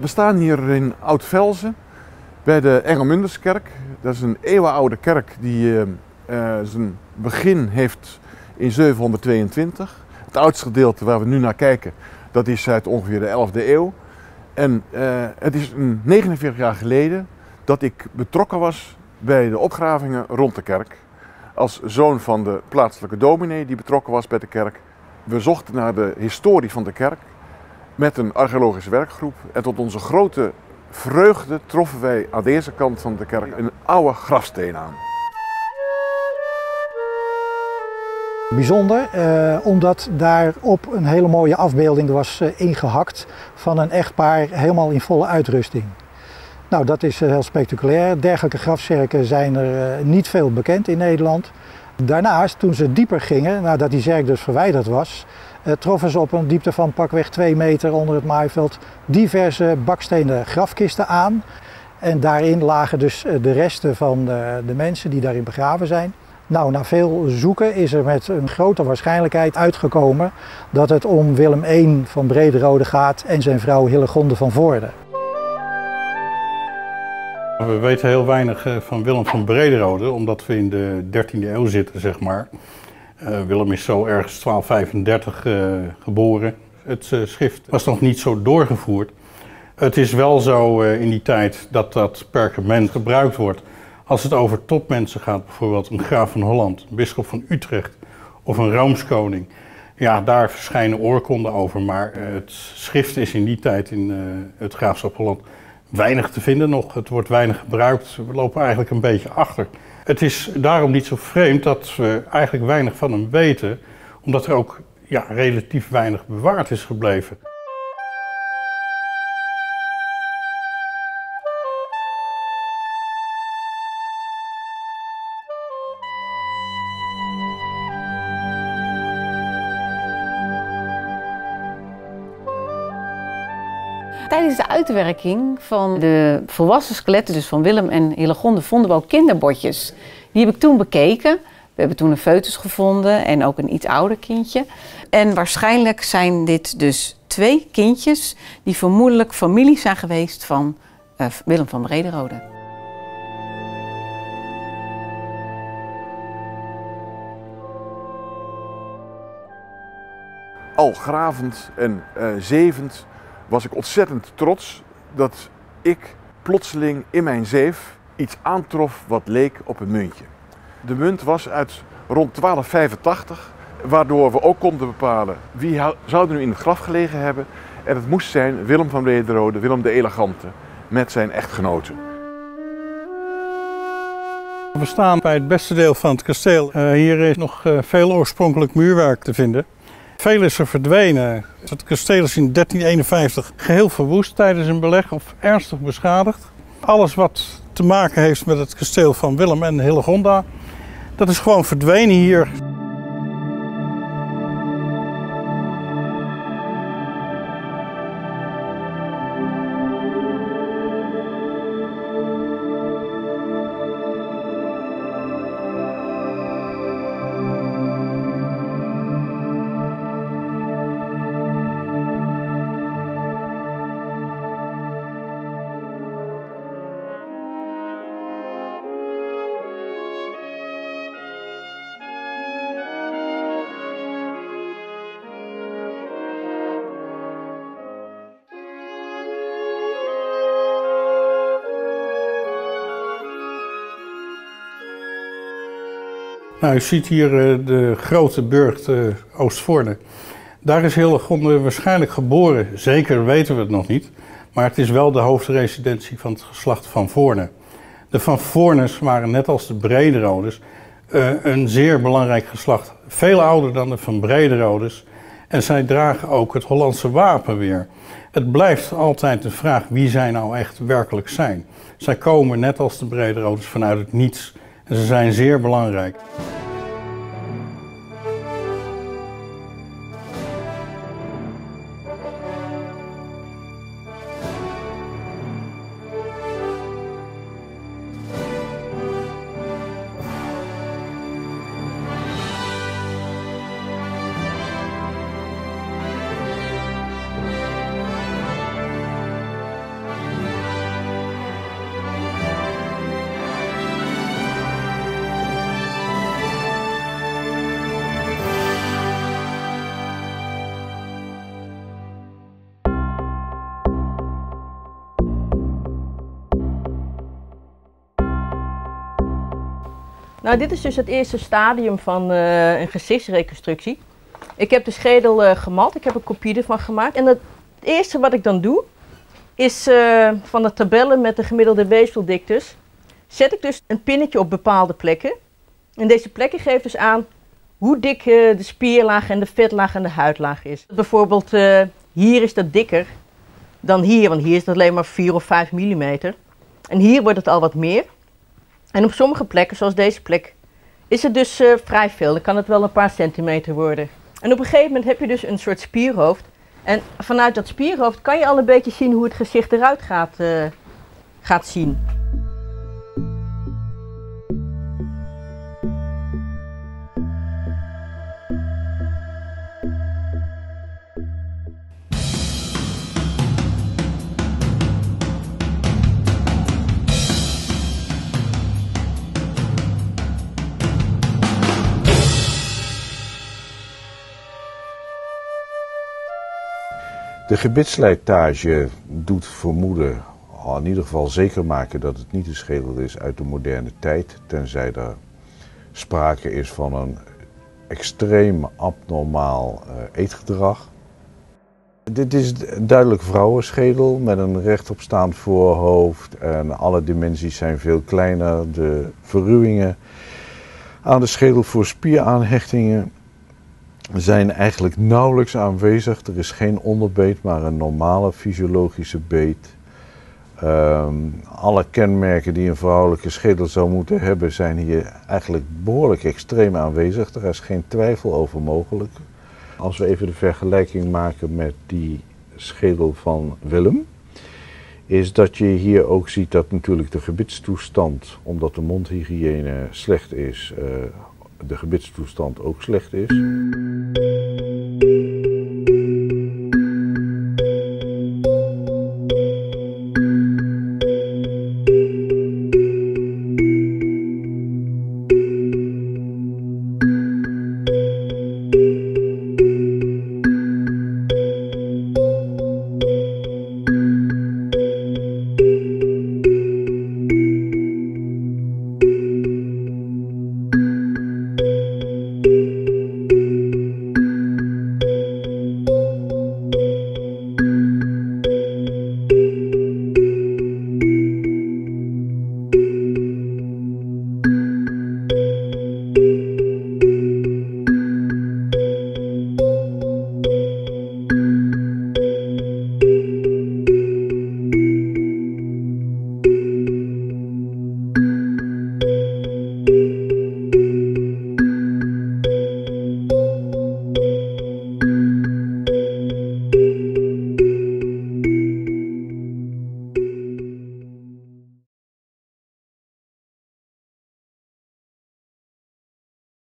We staan hier in Oud-Velzen bij de Engelmunderskerk. Dat is een eeuwenoude kerk die zijn begin heeft in 722. Het oudste gedeelte waar we nu naar kijken, dat is uit ongeveer de 11e eeuw. En het is 49 jaar geleden dat ik betrokken was bij de opgravingen rond de kerk. Als zoon van de plaatselijke dominee die betrokken was bij de kerk. We zochten naar de historie van de kerk met een archeologische werkgroep. En tot onze grote vreugde troffen wij aan deze kant van de kerk een oude grafsteen aan. Bijzonder, omdat daarop een hele mooie afbeelding was ingehakt van een echtpaar helemaal in volle uitrusting. Nou, dat is heel spectaculair. Dergelijke grafzerken zijn er niet veel bekend in Nederland. Daarnaast, toen ze dieper gingen, nadat die zerk dus verwijderd was, troffen ze op een diepte van pakweg 2 meter onder het maaiveld diverse bakstenen grafkisten aan. En daarin lagen dus de resten van de mensen die daarin begraven zijn. Nou, na veel zoeken is er met een grote waarschijnlijkheid uitgekomen dat het om Willem I van Brederode gaat en zijn vrouw Hillegonde van Voorde. We weten heel weinig van Willem van Brederode, omdat we in de 13e eeuw zitten, zeg maar. Willem is zo ergens 1235 geboren. Het schrift was nog niet zo doorgevoerd. Het is wel zo in die tijd dat dat perkament gebruikt wordt als het over topmensen gaat, bijvoorbeeld een graaf van Holland, een bisschop van Utrecht of een Roomskoning. Ja, daar verschijnen oorkonden over, maar het schrift is in die tijd in het graafschap Holland weinig te vinden nog. Het wordt weinig gebruikt, we lopen eigenlijk een beetje achter. Het is daarom niet zo vreemd dat we eigenlijk weinig van hem weten, omdat er ook relatief weinig bewaard is gebleven. Tijdens de uitwerking van de volwassen skeletten, dus van Willem en Hillegonde, vonden we ook kinderbotjes. Die heb ik toen bekeken. We hebben toen een foetus gevonden en ook een iets ouder kindje. En waarschijnlijk zijn dit dus 2 kindjes die vermoedelijk familie zijn geweest van Willem van Brederode. Al gravend en zevend was ik ontzettend trots dat ik plotseling in mijn zeef iets aantrof wat leek op een muntje. De munt was uit rond 1285, waardoor we ook konden bepalen wie zou er nu in het graf gelegen hebben. En het moest zijn Willem van Brederode, Willem de Elegante, met zijn echtgenote. We staan bij het beste deel van het kasteel. Hier is nog veel oorspronkelijk muurwerk te vinden. Veel is er verdwenen. Het kasteel is in 1351 geheel verwoest tijdens een beleg of ernstig beschadigd. Alles wat te maken heeft met het kasteel van Willem en Hillegonda, dat is gewoon verdwenen hier. Nou, u ziet hier de grote burcht Oostvoorne. Daar is Hillegonde waarschijnlijk geboren, zeker weten we het nog niet. Maar het is wel de hoofdresidentie van het geslacht Van Voorne. De Van Voornes waren net als de Brederodes een zeer belangrijk geslacht. Veel ouder dan de Van Brederodes. En zij dragen ook het Hollandse wapen weer. Het blijft altijd de vraag wie zij nou echt werkelijk zijn. Zij komen net als de Brederodes vanuit het niets. En ze zijn zeer belangrijk. Nou, dit is dus het eerste stadium van een gezichtsreconstructie. Ik heb de schedel gemat, ik heb een kopie ervan gemaakt. En het eerste wat ik dan doe, is van de tabellen met de gemiddelde weefseldiktes, zet ik dus een pinnetje op bepaalde plekken. En deze plekken geven dus aan hoe dik de spierlaag en de vetlaag en de huidlaag is. Bijvoorbeeld hier is dat dikker dan hier, want hier is het alleen maar 4 of 5 millimeter. En hier wordt het al wat meer. En op sommige plekken, zoals deze plek, is het dus vrij veel. Dan kan het wel een paar centimeter worden. En op een gegeven moment heb je dus een soort spierhoofd. En vanuit dat spierhoofd kan je al een beetje zien hoe het gezicht eruit gaat zien. De gebitsslijtage doet vermoeden, in ieder geval zeker maken dat het niet de schedel is uit de moderne tijd, tenzij er sprake is van een extreem abnormaal eetgedrag. Dit is een duidelijk vrouwenschedel met een rechtopstaand voorhoofd en alle dimensies zijn veel kleiner. De verruwingen aan de schedel voor spieraanhechtingen zijn eigenlijk nauwelijks aanwezig. Er is geen onderbeet, maar een normale fysiologische beet. Alle kenmerken die een vrouwelijke schedel zou moeten hebben zijn hier eigenlijk behoorlijk extreem aanwezig. Er is geen twijfel over mogelijk. Als we even de vergelijking maken met die schedel van Willem, is dat je hier ook ziet dat natuurlijk de gebitstoestand, omdat de mondhygiëne slecht is, de gebitstoestand ook slecht is.